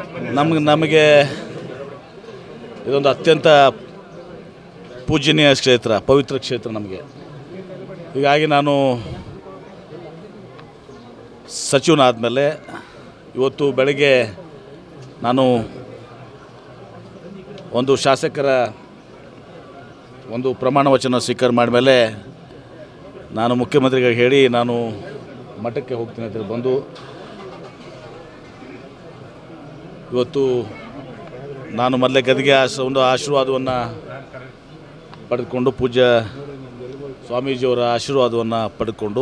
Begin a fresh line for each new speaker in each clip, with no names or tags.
ನಮಗೆ ಇದೊಂದು ಅತ್ಯಂತ ಪೂಜನೀಯ ಕ್ಷೇತ್ರ, ಪವಿತ್ರ ಕ್ಷೇತ್ರ ನಮಗೆ. ಹೀಗಾಗಿ ನಾನು ಸಚಿವನಾದಮೇಲೆ ಇವತ್ತು ಬೆಳಗ್ಗೆ ನಾನು ಒಂದು ಶಾಸಕರ ಒಂದು ಪ್ರಮಾಣ ವಚನ ಸ್ವೀಕಾರ ಮಾಡಿದ್ಮೇಲೆ ನಾನು ಮುಖ್ಯಮಂತ್ರಿಗಳಿಗೆ ಹೇಳಿ ನಾನು ಮಠಕ್ಕೆ ಹೋಗ್ತೀನಿ ಅಂತ ಬಂದು ಇವತ್ತು ನಾನು ಮೊದಲೇ ಗದಿಗೆ ಒಂದು ಆಶೀರ್ವಾದವನ್ನು ಪಡೆದುಕೊಂಡು ಪೂಜ್ಯ ಸ್ವಾಮೀಜಿಯವರ ಆಶೀರ್ವಾದವನ್ನು ಪಡೆದುಕೊಂಡು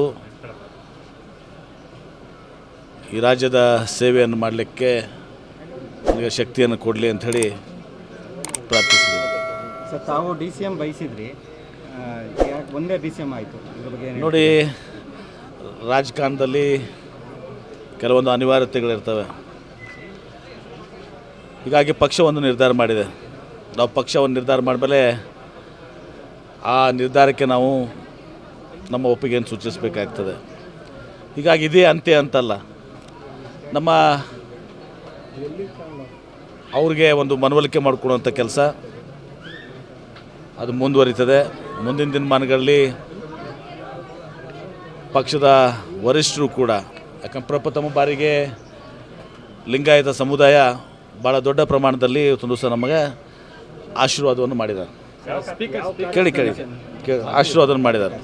ಈ ರಾಜ್ಯದ ಸೇವೆಯನ್ನು ಮಾಡಲಿಕ್ಕೆ ನನಗೆ ಶಕ್ತಿಯನ್ನು ಕೊಡಲಿ ಅಂಥೇಳಿ ಪ್ರಾರ್ಥಿಸಿದೆ.
ಸರ್, ತಾವು DCM ಬಯಸಿದ್ರಿ, ಒಂದೇ DCM ಆಯಿತು.
ನೋಡಿ, ರಾಜಕಾರಣದಲ್ಲಿ ಕೆಲವೊಂದು ಅನಿವಾರ್ಯತೆಗಳಿರ್ತವೆ. ಹೀಗಾಗಿ ಪಕ್ಷವನ್ನು ನಿರ್ಧಾರ ಮಾಡಿದೆ. ನಾವು ಪಕ್ಷವನ್ನು ನಿರ್ಧಾರ ಮಾಡಿದ್ಮೇಲೆ ಆ ನಿರ್ಧಾರಕ್ಕೆ ನಾವು ನಮ್ಮ ಒಪ್ಪಿಗೆಯನ್ನು ಸೂಚಿಸಬೇಕಾಗ್ತದೆ. ಹೀಗಾಗಿ ಇದೇ ಅಂತ್ಯ ಅಂತಲ್ಲ, ನಮ್ಮ ಅವ್ರಿಗೆ ಒಂದು ಮನವೊಲಿಕೆ ಮಾಡಿಕೊಡುವಂಥ ಕೆಲಸ ಅದು ಮುಂದುವರಿತದೆ. ಮುಂದಿನ ದಿನಮಾನಗಳಲ್ಲಿ ಪಕ್ಷದ ವರಿಷ್ಠರು ಕೂಡ, ಯಾಕಂದ್ರೆ ಪ್ರಪ್ರಥಮ ಬಾರಿಗೆ ಲಿಂಗಾಯತ ಸಮುದಾಯ ಭಾಳ ದೊಡ್ಡ ಪ್ರಮಾಣದಲ್ಲಿ ಒಂದು ಸಹ ನಮಗೆ ಆಶೀರ್ವಾದವನ್ನು ಮಾಡಿದ್ದಾರೆ. ಕೇಳಿ ಆಶೀರ್ವಾದವನ್ನು ಮಾಡಿದ್ದಾರೆ.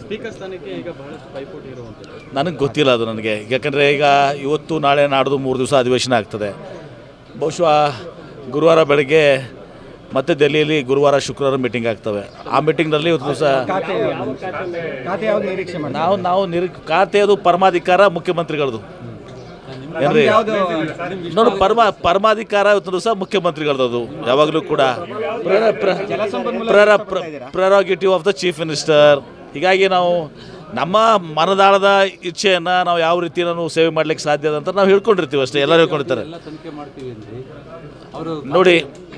ನನಗೆ ಗೊತ್ತಿಲ್ಲ ಅದು ನನಗೆ, ಯಾಕಂದರೆ ಈಗ ಇವತ್ತು ನಾಳೆ ನಾಡ್ದು 3 ದಿವಸ ಅಧಿವೇಶನ ಆಗ್ತದೆ. ಬಹುಶಃ ಗುರುವಾರ ಬೆಳಗ್ಗೆ ಮತ್ತೆ ದೆಹಲಿಯಲ್ಲಿ ಗುರುವಾರ ಶುಕ್ರವಾರ ಮೀಟಿಂಗ್ ಆಗ್ತವೆ. ಆ ಮೀಟಿಂಗ್ನಲ್ಲಿ ಇವತ್ತು ದಿವಸ ನಾವು ಖಾತೆಯದು ಪರಮಾಧಿಕಾರ ಮುಖ್ಯಮಂತ್ರಿಗಳದು ಏನ್ರಿ ನೋಡಿ, ಪರಮಾಧಿಕಾರ ಇವತ್ತು ದಿವಸ ಮುಖ್ಯಮಂತ್ರಿಗಳದ್ದು ಯಾವಾಗಲೂ ಕೂಡ prerogative of the chief minister. ಹೀಗಾಗಿ ನಾವು ನಮ್ಮ ಮನದಾಳದ ಇಚ್ಛೆಯನ್ನು ನಾವು ಯಾವ ರೀತಿ ನಾವು ಸೇವೆ ಮಾಡ್ಲಿಕ್ಕೆ ಸಾಧ್ಯ ಅಂತ ನಾವು ಹೇಳ್ಕೊಂಡಿರ್ತೀವಿ ಅಷ್ಟೇ, ಎಲ್ಲರೂ ಹೇಳ್ಕೊಂಡಿರ್ತಾರೆ. ನೋಡಿ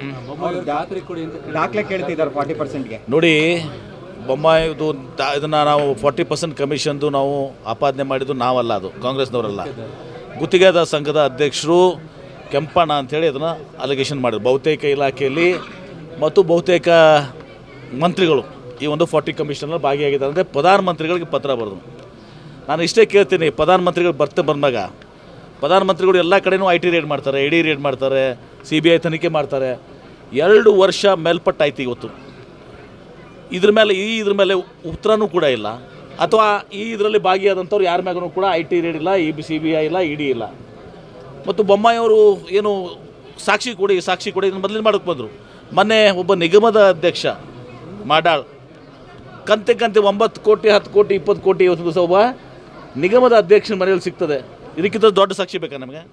ನೋಡಿ, ಬೊಮ್ಮಾಯಿದು ಇದನ್ನು ನಾವು 40% ಕಮಿಷನ್ದು ನಾವು ಆಪಾದನೆ ಮಾಡಿದ್ದು ನಾವಲ್ಲ, ಅದು ಕಾಂಗ್ರೆಸ್ನವರಲ್ಲ. ಗುತ್ತಿಗೆದಾರ ಸಂಘದ ಅಧ್ಯಕ್ಷರು ಕೆಂಪಣ್ಣ ಅಂಥೇಳಿ ಅದನ್ನು ಅಲಿಗೇಷನ್ ಮಾಡಿದ್ರು. ಬಹುತೇಕ ಇಲಾಖೆಯಲ್ಲಿ ಮತ್ತು ಬಹುತೇಕ ಮಂತ್ರಿಗಳು ಈ ಒಂದು 40 ಕಮಿಷನಲ್ಲಿ ಭಾಗಿಯಾಗಿದ್ದಾರೆ. ಅಂದರೆ ಪ್ರಧಾನಮಂತ್ರಿಗಳಿಗೆ ಪತ್ರ ಬರೆದು ನಾನು ಇಷ್ಟೇ ಕೇಳ್ತೀನಿ, ಪ್ರಧಾನಮಂತ್ರಿಗಳು ಬಂದಾಗ ಪ್ರಧಾನಮಂತ್ರಿಗಳು ಎಲ್ಲ ಕಡೆಯೂ IT ರೇಡ್ ಮಾಡ್ತಾರೆ, ED ರೇಡ್ ಮಾಡ್ತಾರೆ, CBI ತನಿಖೆ ಮಾಡ್ತಾರೆ. 2 ವರ್ಷ ಮೇಲ್ಪಟ್ಟಾಯ್ತು ಇವತ್ತು. ಇದ್ರ ಮೇಲೆ ಉತ್ತರನೂ ಕೂಡ ಇಲ್ಲ, ಅಥವಾ ಇದರಲ್ಲಿ ಭಾಗಿಯಾದಂಥವ್ರು ಯಾರ ಮ್ಯಾಗೂ ಕೂಡ IT ರೇಡ್ ಇಲ್ಲ, CBI ಇಲ್ಲ, ED ಇಲ್ಲ. ಮತ್ತು ಬೊಮ್ಮಾಯಿಯವರು ಏನು ಸಾಕ್ಷಿ ಕೊಡಿ ಇದನ್ನು ಮೊದಲಿನ ಮಾಡೋಕ್ಕೆ ಬಂದರು. ಮೊನ್ನೆ ಒಬ್ಬ ನಿಗಮದ ಅಧ್ಯಕ್ಷ ಮಾಡಾಳ್ ಕಂತೆ 9 ಕೋಟಿ 10 ಕೋಟಿ 20 ಕೋಟಿ ಇವತ್ತು ದಿವಸ ಒಬ್ಬ ನಿಗಮದ ಅಧ್ಯಕ್ಷನ ಮನೆಯಲ್ಲಿ ಸಿಗ್ತದೆ. ಇದಕ್ಕಿಂತ ದೊಡ್ಡ ಸಾಕ್ಷಿ ಬೇಕಾ ನಮಗೆ?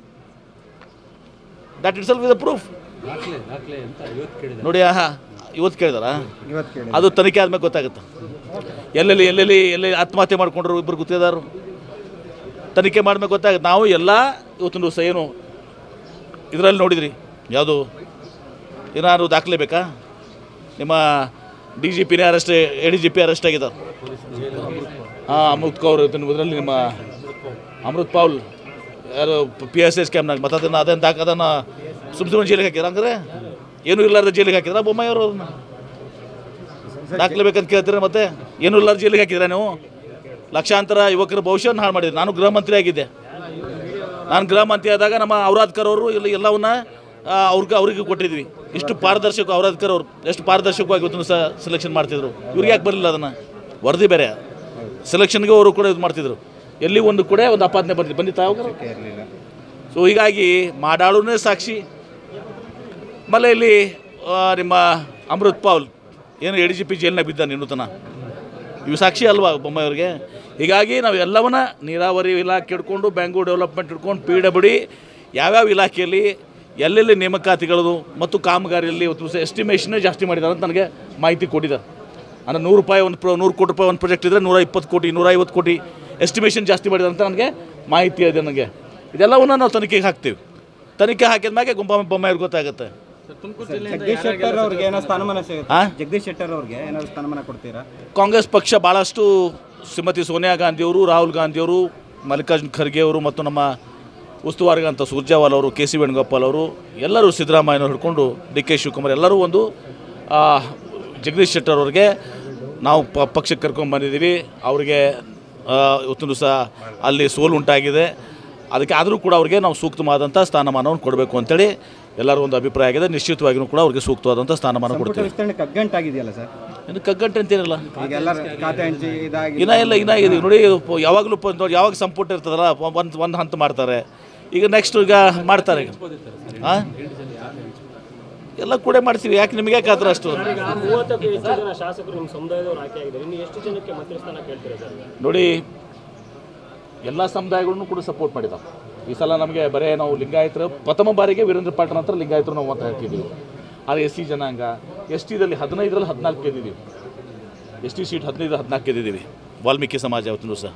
That itself is a proof. ನೋಡಿ, ಇವತ್ತು ಕೇಳಿದಾರ, ಅದು ತನಿಖೆ ಆದ್ಮೇಲೆ ಗೊತ್ತಾಗುತ್ತೆ. ಎಲ್ಲೆಲ್ಲಿ ಆತ್ಮಹತ್ಯೆ ಮಾಡ್ಕೊಂಡ್ರು ಇಬ್ಬರು ಗುತ್ತಿಗೆದಾರರು, ತನಿಖೆ ಮಾಡಿದ್ಮೇಲೆ ಗೊತ್ತಾಗುತ್ತೆ. ನಾವು ಎಲ್ಲ ಇವತ್ತಿನ ದಿವಸ ಏನು ಇದರಲ್ಲಿ ನೋಡಿದ್ರಿ, ಯಾವುದು ಏನಾದ್ರು ದಾಖಲೆ ಬೇಕಾ? ನಿಮ್ಮ DGPನೇ ಅರೆಸ್ಟ್, ADGP ಅರೆಸ್ಟ್ ಆಗಿದ್ದಾರೆ. ಅಮೃತ್ ಕೌರ್ ಇದರಲ್ಲಿ, ನಿಮ್ಮ ಅಮೃತ್ ಪೌಲ್ ಯಾರು PSI ಸ್ಕ್ಯಾಮ್ನಾಗ ಮತ್ತೆ ಅದನ್ನು ಸುಮ್ಮನೆ ಜೈಲಿಗೆ ಹಾಕಿರ, ಹಂಗಾರೆ ಏನೂ ಇಲ್ಲಾರ್ದ ಜೈಲಿಗೆ ಹಾಕಿದ್ರ ಬೊಮ್ಮಾಯಿಯವರು? ಅವ್ರನ್ನ ದಾಖಲೆ ಬೇಕಂತ ಕೇಳ್ತೀರ, ಮತ್ತೆ ಏನೂ ಇಲ್ಲಾರ್ದ ಜೈಲಿಗೆ ಹಾಕಿದ್ರೆ ನೀವು? ಲಕ್ಷಾಂತರ ಯುವಕರ ಭವಿಷ್ಯವನ್ನು ಹಾಳು ಮಾಡಿದ್ರಿ. ನಾನು ಗೃಹ ಮಂತ್ರಿ ಆಗಿದ್ದೆ. ನಾನು ಗೃಹ ಮಂತ್ರಿ ಆದಾಗ ನಮ್ಮ ಔರಾದ್ಕರ್ ಅವರು ಇಲ್ಲಿ ಎಲ್ಲವನ್ನ ಅವ್ರಿಗೆ ಕೊಟ್ಟಿದ್ವಿ. ಇಷ್ಟು ಪಾರದರ್ಶಕ ಔರಾದ್ಕರ್ ಅವರು ಎಷ್ಟು ಪಾರದರ್ಶಕವಾಗಿ ಇವತ್ತು ಸಹ ಸೆಲೆಕ್ಷನ್ ಮಾಡ್ತಿದ್ರು. ಇವ್ರಿಗೆ ಯಾಕೆ ಬರಲಿಲ್ಲ? ಅದನ್ನು ವರದಿ ಬೇರೆ, ಸೆಲೆಕ್ಷನ್ಗೆ ಅವರು ಕೂಡ ಇದು ಮಾಡ್ತಿದ್ರು. ಎಲ್ಲಿ ಒಂದು ಕೂಡ ಒಂದು ಅಪಾದನೆ ಬಂದಿತ್ತು ಅವಾಗ. ಸೊ ಹೀಗಾಗಿ ಮಾಡಾಳುನೇ ಸಾಕ್ಷಿ. ಆಮೇಲೆ ಇಲ್ಲಿ ನಿಮ್ಮ ಅಮೃತ್ ಪೌಲ್ ಏನು ADGP ಜೈಲಿನಾಗ ಬಿದ್ದಾನೆ ಇನ್ನೂ ತನ, ಇವು ಸಾಕ್ಷಿ ಅಲ್ವಾ ಬೊಮ್ಮಾಯಿಯವ್ರಿಗೆ? ಹೀಗಾಗಿ ನಾವು ಎಲ್ಲವನ್ನ ನೀರಾವರಿ ಇಲಾಖೆ ಹಿಡ್ಕೊಂಡು, ಬೆಂಗಳೂರು ಡೆವಲಪ್ಮೆಂಟ್ ಹಿಡ್ಕೊಂಡು, PWD ಯಾವ್ಯಾವ ಇಲಾಖೆಯಲ್ಲಿ ಎಲ್ಲೆಲ್ಲಿ ನೇಮಕಾತಿಗಳದು ಮತ್ತು ಕಾಮಗಾರಿಯಲ್ಲಿ ಇವತ್ತು ಎಸ್ಟಿಮೇಷನ್ನೇ ಜಾಸ್ತಿ ಮಾಡಿದ್ದಾರೆ ಅಂತ ನನಗೆ ಮಾಹಿತಿ ಕೊಟ್ಟಿದ್ದಾರೆ. ಅಂದರೆ 100 ಕೋಟಿ ರೂಪಾಯಿ ಒಂದು ಪ್ರಾಜೆಕ್ಟ್ ಇದ್ದರೆ 120 ಕೋಟಿ 150 ಕೋಟಿ ಎಸ್ಟಿಮೇಷನ್ ಜಾಸ್ತಿ ಮಾಡಿದ್ದಾರೆ ಅಂತ ನನಗೆ ಮಾಹಿತಿ ಇದೆ. ನನಗೆ ಇದೆಲ್ಲವನ್ನ ನಾವು ತನಿಖೆಗೆ ಹಾಕ್ತೀವಿ. ತನಿಖೆ ಹಾಕಿದ ಮ್ಯಾಗೆ ಬೊಮ್ಮಾಯಿಯವ್ರಿಗೆ ಗೊತ್ತಾಗುತ್ತೆ.
ಜಗದೀಶ್ ಶೆಟ್ಟರ್ ಅವ್ರಿಗೆ ಏನೋ ಸ್ಥಾನಮಾನ ಸಿಗುತ್ತೆ? ಜಗದೀಶ್ ಶೆಟ್ಟರ್ ಅವ್ರಿಗೆ ಏನಾದ್ರು ಸ್ಥಾನಮಾನ ಕೊಡ್ತೀರಾ?
ಕಾಂಗ್ರೆಸ್ ಪಕ್ಷ ಭಾಳಷ್ಟು ಶ್ರೀಮತಿ ಸೋನಿಯಾ ಗಾಂಧಿಯವರು, ರಾಹುಲ್ ಗಾಂಧಿಯವರು, ಮಲ್ಲಿಕಾರ್ಜುನ್ ಖರ್ಗೆ ಅವರು ಮತ್ತು ನಮ್ಮ ಉಸ್ತುವಾರಿಗಂತ ಸುರ್ಜೇವಾಲ್ ಅವರು, ಕೆ ಸಿ ವೇಣುಗೋಪಾಲ್ ಅವರು ಎಲ್ಲರೂ, ಸಿದ್ದರಾಮಯ್ಯನವ್ರು ಹಿಡ್ಕೊಂಡು ಡಿ ಕೆ ಶಿವಕುಮಾರ್ ಎಲ್ಲರೂ ಒಂದು ಜಗದೀಶ್ ಶೆಟ್ಟರ್ ಅವ್ರಿಗೆ ನಾವು ಪಕ್ಷಕ್ಕೆ ಕರ್ಕೊಂಡು ಬಂದಿದ್ದೀವಿ. ಅವ್ರಿಗೆ ಇವತ್ತೊಂದು ದಿವಸ ಅಲ್ಲಿ ಸೋಲು ಉಂಟಾಗಿದೆ. ಅದಕ್ಕೆ ಆದರೂ ಕೂಡ ಅವ್ರಿಗೆ ನಾವು ಸೂಕ್ತವಾದಂಥ ಸ್ಥಾನಮಾನವನ್ನು ಕೊಡಬೇಕು ಅಂತೇಳಿ ಎಲ್ಲರೂ ಒಂದು ಅಭಿಪ್ರಾಯ ಆಗಿದೆ. ನಿಶ್ಚಿತವಾಗಿಯೂ ಕೂಡ ಅವ್ರಿಗೆ ಸೂಕ್ತವಾದಂಥ ಸ್ಥಾನಮಾನ ಕೊಡ್ತೀವಿ.
ಕಗ್ಗಂಟಾಗಿದೆಯಲ್ಲ ಸರ್,
ಇನ್ನು ಕಗ್ಗಂಟೆ ಅಂತೇನಿಲ್ಲ,
ಇನ್ನೂ
ಇದೆ ನೋಡಿ. ಯಾವಾಗಲೂ ಯಾವಾಗ ಸಂಪುಟ ಇರ್ತದಲ್ಲ ಒಂದು ಹಂತ ಮಾಡ್ತಾರೆ. ಈಗ ನೆಕ್ಸ್ಟ್ ಈಗ ಮಾಡ್ತಾರೆ. ಹಾಂ, ಎಲ್ಲ ಕೂಡ ಮಾಡ್ತೀವಿ. ಯಾಕೆ ನಿಮಗೆ ಯಾಕೆ ಆದ್ರೆ ಅಷ್ಟು ನೋಡಿ, ಎಲ್ಲ ಸಮುದಾಯಗಳನ್ನು ಕೂಡ ಸಪೋರ್ಟ್ ಮಾಡಿದ್ದಾವೆ. ಈ ಸಲ ನಮಗೆ ಬರೇ ನಾವು ಲಿಂಗಾಯತರು ಪ್ರಥಮ ಬಾರಿಗೆ ವೀರೇಂದ್ರ ಪಾಟೀಲ್ ನಂತರ ಲಿಂಗಾಯತರು ನಾವು ಮತ ಹಾಕಿದ್ದೀವಿ. ಆದರೆ ಎಸ್ ಸಿ ಜನಾಂಗ, ಎಸ್ ಟಿದಲ್ಲಿ 15ರಲ್ಲಿ 14 ಗೆದ್ದಿದ್ದೀವಿ. ಎಸ್ ಟಿ ಸೀಟ್ 15-14 ಗೆದ್ದಿದ್ದೀವಿ. ವಾಲ್ಮೀಕಿ ಸಮಾಜ ಅವತ್ತಿನ ದಿವಸ.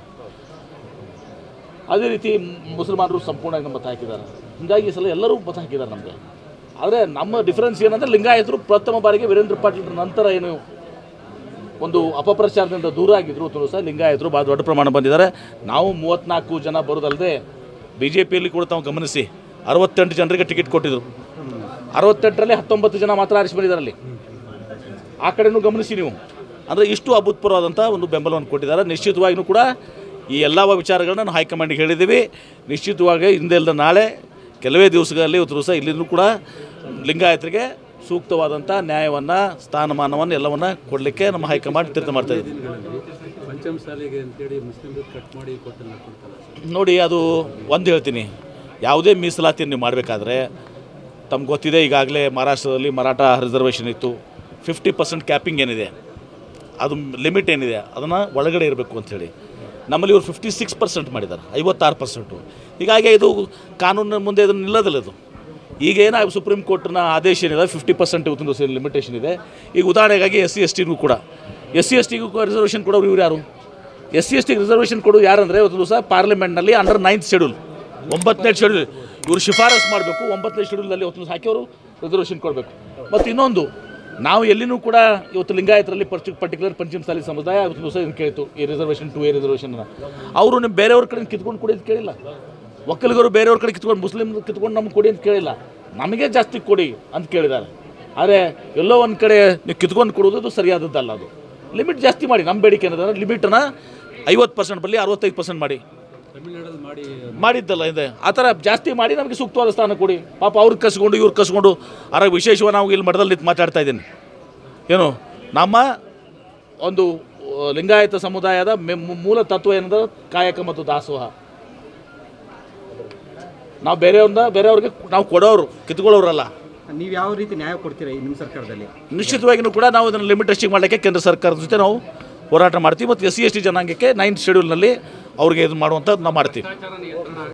ಅದೇ ರೀತಿ ಮುಸಲ್ಮಾನರು ಸಂಪೂರ್ಣವಾಗಿ ಮತ ಹಾಕಿದ್ದಾರೆ. ಹೀಗಾಗಿ ಈ ಸಲ ಎಲ್ಲರೂ ಮತ ಹಾಕಿದ್ದಾರೆ ನಮಗೆ. ಆದರೆ ನಮ್ಮ ಡಿಫ್ರೆನ್ಸ್ ಏನಂದರೆ ಲಿಂಗಾಯತರು ಪ್ರಥಮ ಬಾರಿಗೆ ವೀರೇಂದ್ರ ಪಾಟೀಲ್ ನಂತರ ಏನು ಒಂದು ಅಪಪ್ರಚಾರದಿಂದ ದೂರ ಆಗಿದ್ರು ಇವತ್ತು ಸಹ ಲಿಂಗಾಯತರು ಭಾಳ ದೊಡ್ಡ ಪ್ರಮಾಣ ಬಂದಿದ್ದಾರೆ. ನಾವು 34 ಜನ ಬರೋದಲ್ಲದೆ ಬಿ ಜೆ ಪಿಯಲ್ಲಿ ಕೂಡ ತಾವು ಗಮನಿಸಿ 68 ಜನರಿಗೆ ಟಿಕೆಟ್ ಕೊಟ್ಟಿದ್ರು. 68ರಲ್ಲಿ 19 ಜನ ಮಾತ್ರ ಆರಿಸಿ ಬಂದಿದ್ದಾರೆ. ಅಲ್ಲಿ ಆ ಕಡೆನೂ ಗಮನಿಸಿ ನೀವು. ಅಂದರೆ ಇಷ್ಟು ಅಭೂತಪೂರ್ವವಾದಂಥ ಒಂದು ಬೆಂಬಲವನ್ನು ಕೊಟ್ಟಿದ್ದಾರೆ. ನಿಶ್ಚಿತವಾಗಿಯೂ ಕೂಡ ಈ ಎಲ್ಲ ವಿಚಾರಗಳನ್ನ ನಾವು ಹೈಕಮಾಂಡಿಗೆ ಹೇಳಿದ್ದೀವಿ. ನಿಶ್ಚಿತವಾಗಿ ಹಿಂದೆ ಇಲ್ಲದ ನಾಳೆ ಕೆಲವೇ ದಿವಸಗಳಲ್ಲಿ ಇವತ್ತು ಸಹ ಇಲ್ಲಿಂದೂ ಕೂಡ ಲಿಂಗಾಯತರಿಗೆ ಸೂಕ್ತವಾದಂಥ ನ್ಯಾಯವನ್ನು, ಸ್ಥಾನಮಾನವನ್ನು ಎಲ್ಲವನ್ನು ಕೊಡಲಿಕ್ಕೆ ನಮ್ಮ ಹೈಕಮಾಂಡ್ ತೀರ್ಥ ಮಾಡ್ತಾ ಇದ್ದೀವಿ. ನೋಡಿ, ಅದು ಒಂದು ಹೇಳ್ತೀನಿ, ಯಾವುದೇ ಮೀಸಲಾತಿ ನೀವು ಮಾಡಬೇಕಾದ್ರೆ ತಮ್ಗೆ ಗೊತ್ತಿದೆ. ಈಗಾಗಲೇ ಮಹಾರಾಷ್ಟ್ರದಲ್ಲಿ ಮರಾಠ ರಿಸರ್ವೇಷನ್ ಇತ್ತು. 50% ಕ್ಯಾಪಿಂಗ್ ಏನಿದೆ, ಅದು ಲಿಮಿಟ್ ಏನಿದೆ ಅದನ್ನು ಒಳಗಡೆ ಇರಬೇಕು ಅಂಥೇಳಿ. ನಮ್ಮಲ್ಲಿ ಇವರು 56% ಮಾಡಿದ್ದಾರೆ, 56%. ಹೀಗಾಗಿ ಇದು ಕಾನೂನಿನ ಮುಂದೆ ಇದನ್ನು ನಿಲ್ಲೋದಿಲ್ಲ. ಇದು ಈಗ ಏನಾಗಿ ಸುಪ್ರೀಂ ಕೋರ್ಟ್ನ ಆದೇಶ ಏನಿದೆ 50% ಇವತ್ತೊಂದು ಲಿಮಿಟೇಷನ್ ಇದೆ. ಈಗ ಉದಾಹರಣೆಗಾಗಿ SC STಗೂ ಕೂಡ SC STಗೂ ರಿಸರ್ವೇಷನ್ ಕೊಡೋರು ಇವ್ರು ಯಾರು? SC STಗೆ ರಿಸರ್ವೇಷನ್ ಕೊಡೋದು ಯಾರಂದರೆ ಇವತ್ತು ದಿವಸ ಪಾರ್ಲಿಮೆಂಟ್ನಲ್ಲಿ ಅಂಡರ್ 9th ಶೆಡ್ಯೂಲ್ 9ನೇ ಶೆಡ್ಯೂಲ್ ಇವರು ಶಿಫಾರಸು ಮಾಡಬೇಕು. 9ನೇ ಶೆಡ್ಯೂಲ್ನಲ್ಲಿ ಇವತ್ತು ಹಾಕಿಯವರು ರಿಸರ್ವೇಷನ್ ಕೊಡಬೇಕು. ಮತ್ತು ಇನ್ನೊಂದು, ನಾವು ಎಲ್ಲಿನೂ ಕೂಡ ಇವತ್ತು ಲಿಂಗಾಯತರಲ್ಲಿ ಪರ್ಟಿಕ್ಯುಲರ್ ಪಂಚಮಸಾಲಿ ಸಮುದಾಯ ಇವತ್ತು ದಿವಸ ಏನು ಕೇಳಿತು, ಈ ರಿಸರ್ವೇಷನ್ 2A ರಿಸರ್ವೇಷನ್ನ ಅವರು ನಿಮ್ಮ ಬೇರೆಯವ್ರ ಕಡೆ ಕಿತ್ಕೊಂಡು ಕೊಡಿ ಅಂತ ಕೇಳಿಲ್ಲ. ಒಕ್ಕಲಿಗರು ಬೇರೆಯವ್ರ ಕಡೆ ಕಿತ್ಕೊಂಡು, ಮುಸ್ಲಿಮ್ ಕಿತ್ಕೊಂಡು ನಮ್ಗೆ ಕೊಡಿ ಅಂತ ಕೇಳಿಲ್ಲ, ನಮಗೆ ಜಾಸ್ತಿ ಕೊಡಿ ಅಂತ ಕೇಳಿದ್ದಾರೆ. ಆದರೆ ಎಲ್ಲೋ ಒಂದು ಕಡೆ ನೀವು ಕಿತ್ಕೊಂಡು ಕೊಡೋದು ಅದು ಸರಿಯಾದದ್ದಲ್ಲ. ಅದು ಲಿಮಿಟ್ ಜಾಸ್ತಿ ಮಾಡಿ. ನಮ್ಮ ಬೇಡಿಕೆ ಏನಂದ್ರೆ ಲಿಮಿಟನ್ನು 50% ಬರಲಿ, 65% ಮಾಡಿ. ಮಾಡಿದ್ದಲ್ಲ ಇದೆ ಆ ಥರ ಜಾಸ್ತಿ ಮಾಡಿ ನಮಗೆ ಸೂಕ್ತವಾದ ಸ್ಥಾನ ಕೊಡಿ. ಪಾಪ ಅವ್ರಿಗೆ ಕಸ್ಕೊಂಡು ಇವ್ರು ಕಸ್ಕೊಂಡು. ಆರಾಗ ವಿಶೇಷವಾಗಿ ನಾವು ಇಲ್ಲಿ ಮಠದಲ್ಲಿ ಮಾತಾಡ್ತಾ ಇದ್ದೀನಿ. ಏನು ನಮ್ಮ ಒಂದು ಲಿಂಗಾಯತ ಸಮುದಾಯದ ಮೂಲ ತತ್ವ ಏನಂದ್ರೆ ಕಾಯಕ ಮತ್ತು ದಾಸೋಹ. ನಾವು ಬೇರೆಯವ್ರಿಗೆ ನಾವು ಕೊಡೋರು, ಕಿತ್ಕೊಳ್ಳೋರಲ್ಲ.
ನೀವು ಯಾವ ರೀತಿ ನ್ಯಾಯ ಕೊಡ್ತೀರಾ ನಿಮ್ಮ ಸರ್ಕಾರದಲ್ಲಿ?
ನಿಶ್ಚಿತವಾಗಿಯೂ ಕೂಡ ನಾವು ಇದನ್ನು ಲಿಮಿಟ್ ಟೆಸ್ಟಿಂಗ್ ಮಾಡಲಿಕ್ಕೆ ಕೇಂದ್ರ ಸರ್ಕಾರದ ಜೊತೆ ನಾವು ಹೋರಾಟ ಮಾಡ್ತೀವಿ. ಮತ್ತು SC ST ಜನಾಂಗಕ್ಕೆ 9th ಶೆಡ್ಯೂಲ್ನಲ್ಲಿ ಅವ್ರಿಗೆ ಇದು ಮಾಡುವಂಥದ್ದು ನಾವು ಮಾಡ್ತೀವಿ.